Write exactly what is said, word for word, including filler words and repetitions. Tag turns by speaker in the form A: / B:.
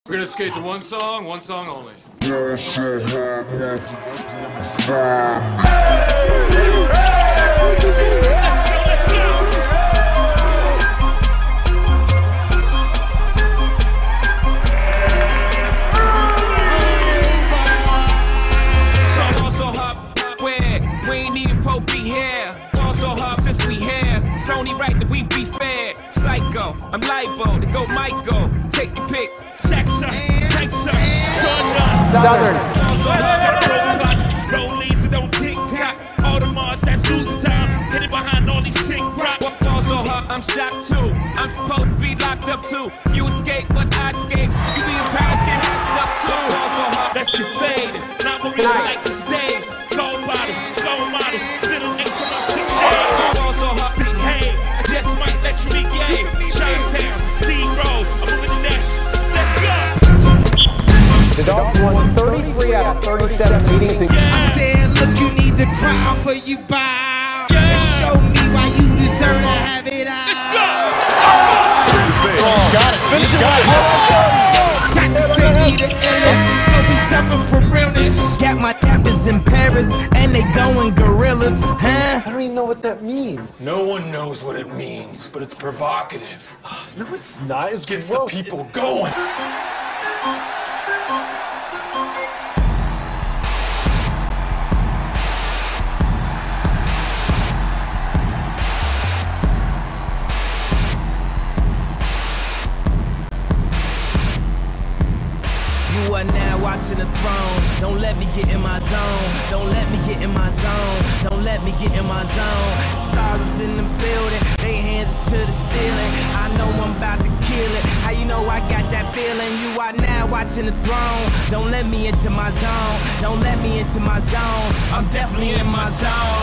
A: We're gonna skate to one song, one song only.
B: It's only right that we be fair. Psycho, I'm liable to go Michael. Take your pick. Jackson, Jackson,
C: Southern.
B: Also, rollies that don't tick tock. All the Mars that's losing time. Hidden behind all these sick rock. Also, I'm shocked too. I'm supposed to be locked up too. You escape, but I escape. You be in Paris, get locked up too. Also, that's your fade. Not for real, like six days. Cold body, slow model. Spit on X on my shit. Also, big hey, I just might let you be gay. Chi-Town, Z-Road, I'm moving the next. Let's go.
C: The Dogs won thirty-three out of thirty-seven meetings.
B: Yeah.
D: I said, look, you need to cry for you bow. Yeah. And show me why you deserve to have it out.
B: Let's go.
E: Oh, got it. Finish it. Got it.
D: Got the city to illness. Hope we suffer from realness.
B: Got my rappers in Paris and they going gorillas, huh?
C: I don't even know what that means.
A: No one knows what it means, but it's provocative.
C: No, it's not. It
A: Gets
C: gross.
A: the people going.
B: You are now watching the throne. Don't let me get in my zone. Don't let me get in my zone. Don't let me get in my zone. Stars is in the building. They hands to the ceiling. I know I'm about to kill it. How you know I got that feeling? You are now watching the throne. Don't let me into my zone. Don't let me into my zone. I'm definitely in my zone.